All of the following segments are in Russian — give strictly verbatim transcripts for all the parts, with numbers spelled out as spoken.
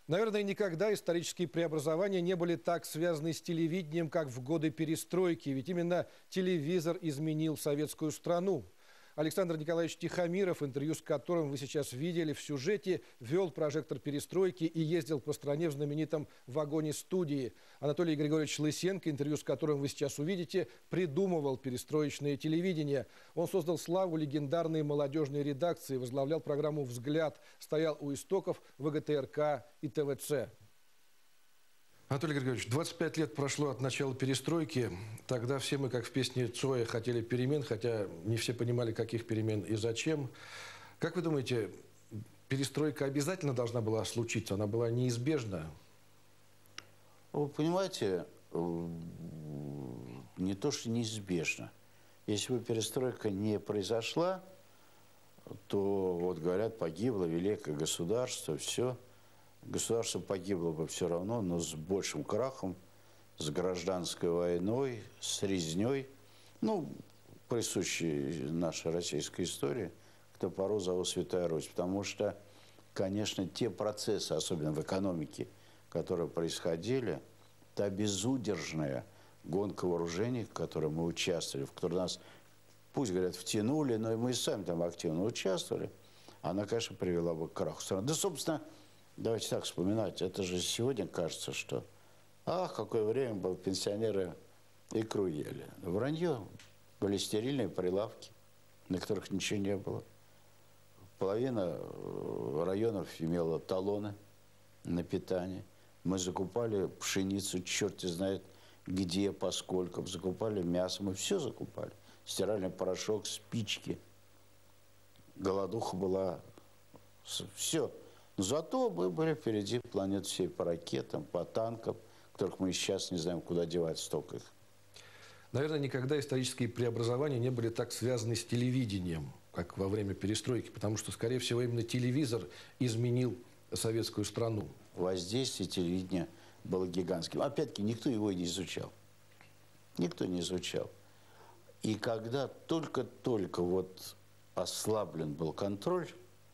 Наверное, никогда исторические преобразования не были так связаны с телевидением, как в годы перестройки. Ведь именно телевизор изменил советскую страну. Александр Николаевич Тихомиров, интервью с которым вы сейчас видели в сюжете, вел прожектор перестройки и ездил по стране в знаменитом вагоне студии. Анатолий Григорьевич Лысенко, интервью с которым вы сейчас увидите, придумывал перестроечное телевидение. Он создал славу легендарной молодежной редакции, возглавлял программу «Взгляд», стоял у истоков ВГТРК и ТВЦ. Анатолий Григорьевич, двадцать пять лет прошло от начала перестройки. Тогда все мы, как в песне Цоя, хотели перемен, хотя не все понимали, каких перемен и зачем. Как вы думаете, перестройка обязательно должна была случиться? Она была неизбежна? Вы понимаете, не то, что неизбежно. Если бы перестройка не произошла, то, вот говорят, погибло великое государство, все. Государство погибло бы все равно, но с большим крахом, с гражданской войной, с резней. Ну, присущей нашей российской истории, к топору зовут Святая Русь. Потому что, конечно, те процессы, особенно в экономике, которые происходили, та безудержная гонка вооружений, в которой мы участвовали, в которой нас, пусть говорят, втянули, но и мы сами там активно участвовали, она, конечно, привела бы к краху страны. Да, собственно, давайте так вспоминать. Это же сегодня кажется, что ах, какое время было, пенсионеры икру ели. Вранье. Были стерильные прилавки, на которых ничего не было. Половина районов имела талоны на питание. Мы закупали пшеницу, черт знает где, поскольку. Закупали мясо, мы все закупали. Стиральный порошок, спички. Голодуха была. Все. Но зато мы были впереди планет всей по ракетам, по танкам, которых мы сейчас не знаем, куда девать столько их. Наверное, никогда исторические преобразования не были так связаны с телевидением, как во время перестройки, потому что, скорее всего, именно телевизор изменил советскую страну. Воздействие телевидения было гигантским. Опять-таки, никто его и не изучал. Никто не изучал. И когда только-только вот ослаблен был контроль,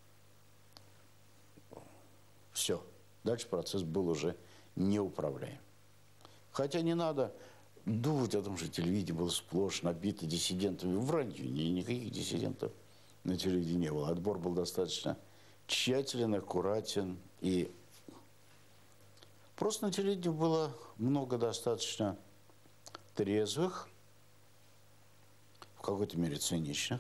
все. Дальше процесс был уже неуправляем. Хотя не надо думать о том, что телевидение было сплошь набито диссидентами. Вранье. Никаких диссидентов на телевидении не было. Отбор был достаточно тщателен, аккуратен. И просто на телевидении было много достаточно трезвых, в какой-то мере циничных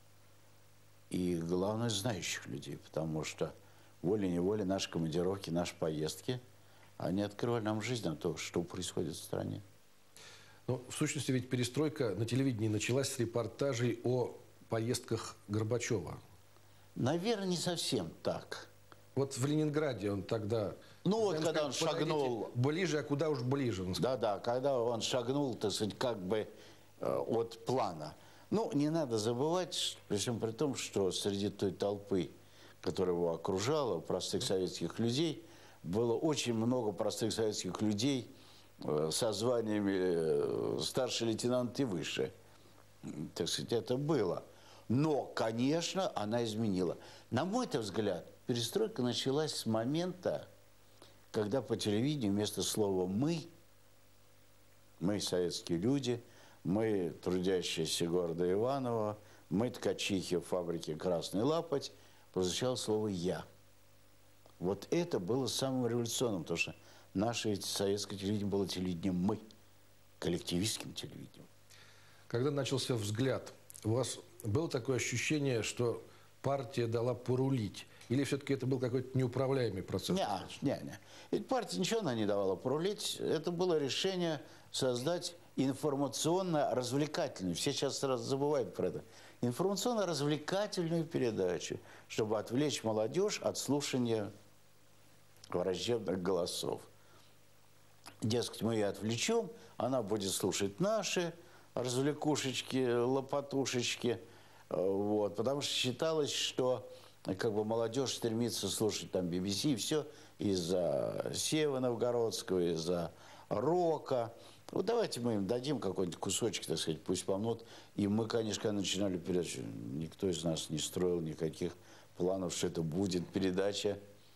и, главное, знающих людей. Потому что волей-неволей наши командировки, наши поездки, они открывали нам жизнь о том, что происходит в стране. Но, в сущности, ведь перестройка на телевидении началась с репортажей о поездках Горбачева. Наверное, не совсем так. Вот в Ленинграде он тогда... Ну вот, когда он шагнул... Ближе, а куда уж ближе. Да-да, когда он шагнул, так сказать, как бы э, от плана. Ну, не надо забывать, при всем при том, что среди той толпы, которая его окружала, простых советских людей, было очень много простых советских людей э, со званиями э, старший лейтенант и выше. Так сказать, это было. Но, конечно, она изменила. На мой взгляд, перестройка началась с момента, когда по телевидению вместо слова «мы», мы советские люди, мы трудящиеся города Иваново, мы ткачихи в фабрике «Красный лапоть», прозвучало слово «я». Вот это было самым революционным, потому что наше советское телевидение было телевидением «мы», коллективистским телевидением. Когда начался «Взгляд», у вас было такое ощущение, что партия дала порулить? Или все-таки это был какой-то неуправляемый процесс? Не, не, не. Ведь партия ничего она не давала порулить. Это было решение создать информационно-развлекательную, все сейчас сразу забывают про это, информационно-развлекательную передачу, чтобы отвлечь молодежь от слушания враждебных голосов. Дескать, мы ее отвлечем, она будет слушать наши развлекушечки, лопатушечки, вот, потому что считалось, что как бы молодежь стремится слушать там би би си и все из-за Сева Новгородского, из-за рока. Вот давайте мы им дадим какой-нибудь кусочек, так сказать, пусть помнут. И мы, конечно, когда начинали передачу, никто из нас не строил никаких планов, что это будет передача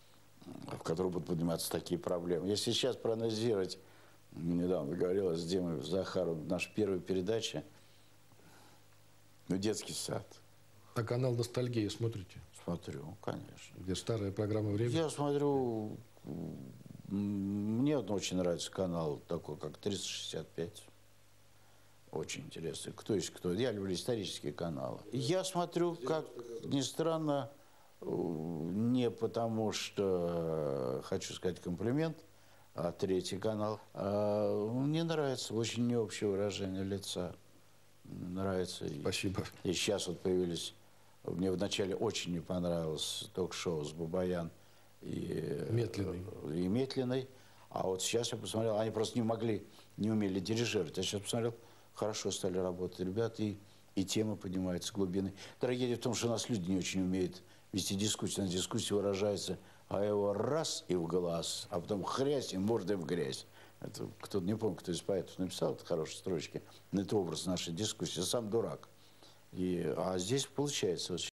в котором будут подниматься такие проблемы. Если сейчас проанализировать, недавно говорила с Димой Захаровым, наша первая передача, ну, детский сад. А канал «Ностальгия» смотрите? Смотрю, конечно. Где старая программа «Время»? Я смотрю, мне вот очень нравится канал такой, как триста шестьдесят пять. Очень интересный. Кто есть кто? Я люблю исторические каналы. Я смотрю, как ни странно, не потому что хочу сказать комплимент, а третий канал. А мне нравится очень необщее выражение лица. Нравится. Спасибо. И сейчас вот появились... Мне вначале очень не понравилось ток-шоу с Бабаян и Метлиной. и Метлиной. А вот сейчас я посмотрел, они просто не могли, не умели дирижировать. Я сейчас посмотрел, хорошо стали работать ребята, и, и тема поднимается с глубины. Трагедия в том, что у нас люди не очень умеют вести дискуссию. На дискуссии выражается, а его раз и в глаз, а потом хрясь и мордой в грязь. Это кто-то, не помню, кто из поэтов написал, это хорошие строчки. Но это образ нашей дискуссии. Сам дурак. И, а здесь получается очень